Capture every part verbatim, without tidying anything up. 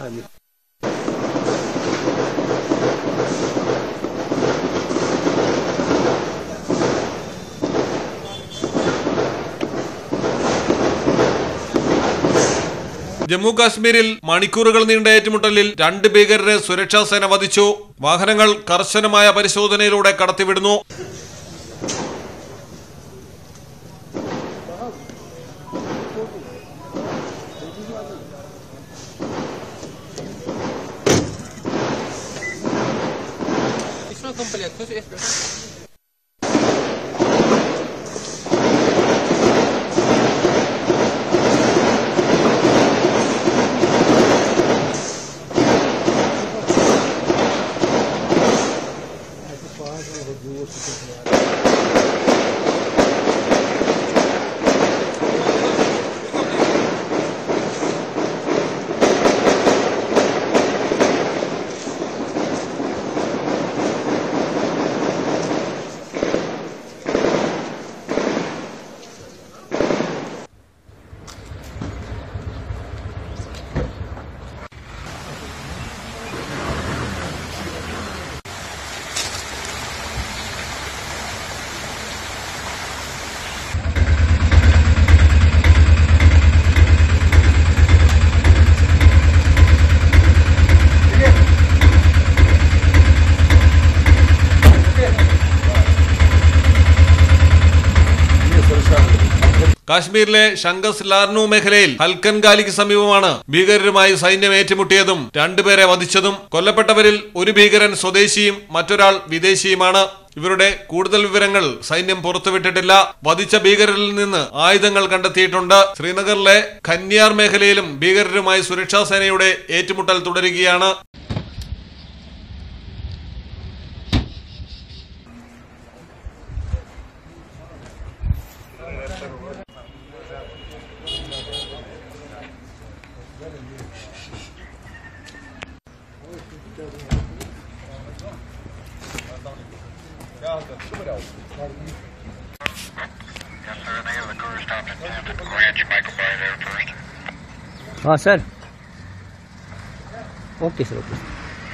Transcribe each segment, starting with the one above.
ജമ്മു കാശ്മീരിൽ മണിക്കൂറുകൾ നീണ്ട ഏറ്റുമുട്ടലിൽ രണ്ട് ഭീകരരെ സുരക്ഷാ സേന വധിച്ചു. വാഹനങ്ങൾ കർശനമായ പരിശോധനയിലൂടെ കടത്തിവിടുന്നു. കാശ്മീരിലെ ശങ്കസ് ലാർനു മേഖലയിൽ ഹൽക്കൻഗാലിക്ക് സമീപമാണ് ഭീകരരുമായി സൈന്യം ഏറ്റുമുട്ടിയതും രണ്ടുപേരെ വധിച്ചതും. കൊല്ലപ്പെട്ടവരിൽ ഒരു ഭീകരൻ സ്വദേശിയും മറ്റൊരാൾ വിദേശിയുമാണ്. ഇവരുടെ കൂടുതൽ വിവരങ്ങൾ സൈന്യം പുറത്തുവിട്ടിട്ടില്ല. വധിച്ച ഭീകരരിൽ നിന്ന് ആയുധങ്ങൾ കണ്ടെത്തിയിട്ടുണ്ട്. ശ്രീനഗറിലെ ഖന്യാർ മേഖലയിലും ഭീകരരുമായി സുരക്ഷാ സേനയുടെ ഏറ്റുമുട്ടൽ തുടരുകയാണ്. हाँ sir, okay sir, okay.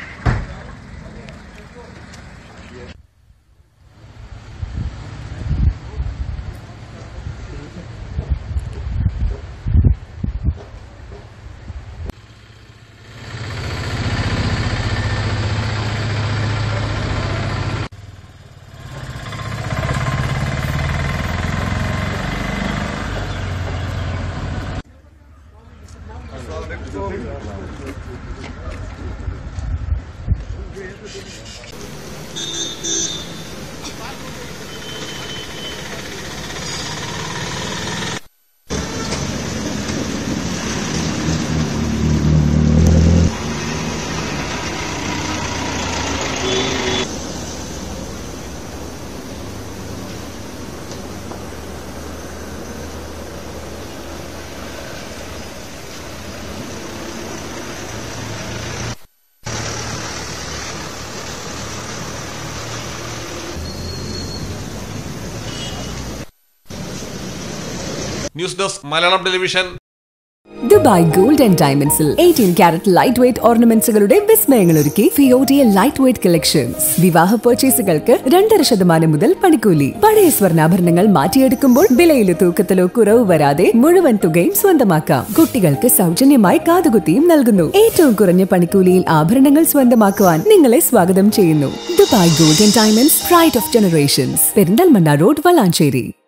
News desk Malayalam television. Dubai gold and ഡയമണ്ട്സിൽ എയ്റ്റീൻ കാരറ്റ് ലൈറ്റ് വെയ്റ്റ് ഓർണമെന്റ്സുകളുടെ വിസ്മയങ്ങളൊരുക്കി ഫിയോഡിയ ലൈറ്റ് വെയ്റ്റ് കളക്ഷൻസ്. വിവാഹ പർച്ചേസുകൾക്ക് രണ്ടര ശതമാനം മുതൽ പണിക്കൂലി. പഴയ സ്വർണ്ണാഭരണങ്ങൾ മാറ്റിയെടുക്കുമ്പോൾ വിലയിലോ തൂക്കത്തിലോ കുറവ് വരാതെ മുഴുവൻ തുകയും സ്വന്തമാക്കാം. കുട്ടികൾക്ക് സൗജന്യമായി കാതുകുത്തിയും നൽകുന്നു. ഏറ്റവും കുറഞ്ഞ പണിക്കൂലിയിൽ ആഭരണങ്ങൾ സ്വന്തമാക്കുവാൻ നിങ്ങളെ സ്വാഗതം ചെയ്യുന്നു. Dubai gold and diamonds, pride of generations, Perinthalmanna road, Valanchery.